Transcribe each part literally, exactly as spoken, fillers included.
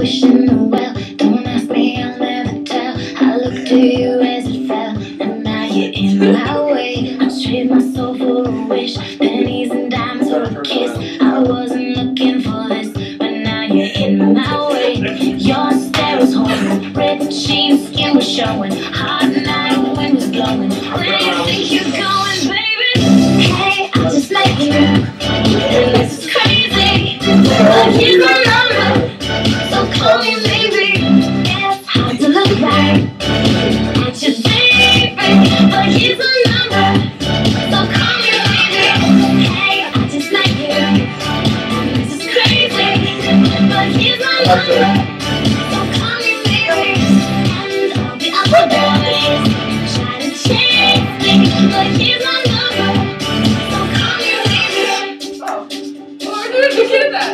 wishing the well. Don't ask me, I'll never tell. I looked to you as it fell, and now you're in my way. I trade my soul for a wish, pennies and diamonds for a kiss. I wasn't looking for this, but now you're in my way. Your stare was holding, red jeans, skin was showing, hot night, wind was blowing. Where do you think you're going, baby? Hey, I just met you, and this is crazy, but here's my number, so call me maybe. It's hard to look right at you, baby, but here's my number, so call me maybe. Hey, I just met you, and this is crazy, but here's my number, so call me maybe. And all the other boys try to chase me, but here's my number, so call me maybe. Where did you get that?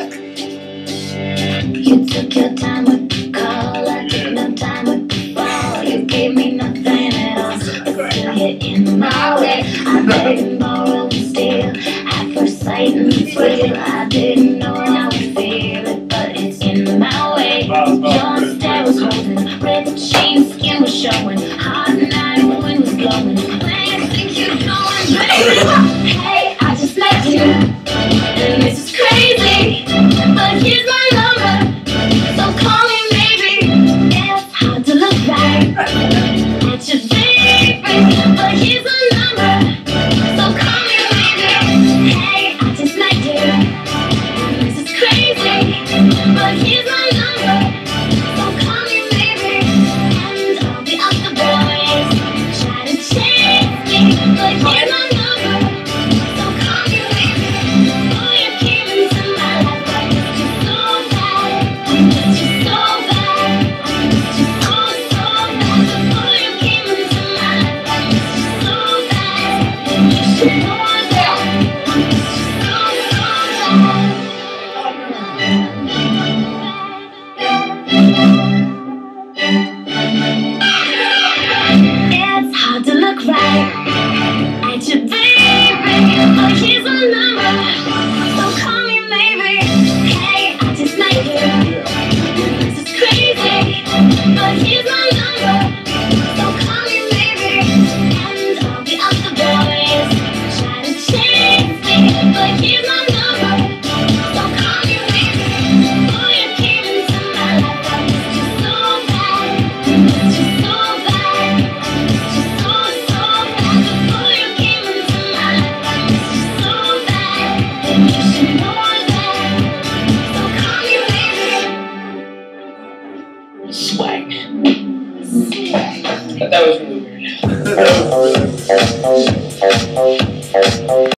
You took your time with the call, I took no time with the fall. You gave me nothing at all, but still you're in my way. I begged and borrowed and steal at first sight, and it's real. I didn't know how to feel it, but it's in my way. Your stare was holding, red jeans, skin was showing, hot night, wind was blowing. Where you think you're going, baby? Hey, I just met you, and this is crazy, but here's my number, so call me maybe. It's hard to look right at you, baby, but here's my number, so call me maybe. Hey, I just met you, and this is crazy, but here's my number, so call me maybe. And all the other boys try to chase me, but here's my number, so call me maybe. Oh, you came into my life, I missed you so bad, I missed you so bad, I missed you so, so bad. Before you came into my life, I missed you so bad, and you should know that I missed you so, so bad. It's hard to look right at you, baby, but here's my number, so call me maybe. Hey, I just met you, this is crazy, but here's my number, so call me maybe. And all the other boys try to chase me, but here's my number, so call me maybe. Oh, you came into my life, I missed you so bad, I missed you so bad, I missed you so, so bad. Before you came into my life, I missed you so bad, and you should know that, so call me maybe. Swag. That was really weird.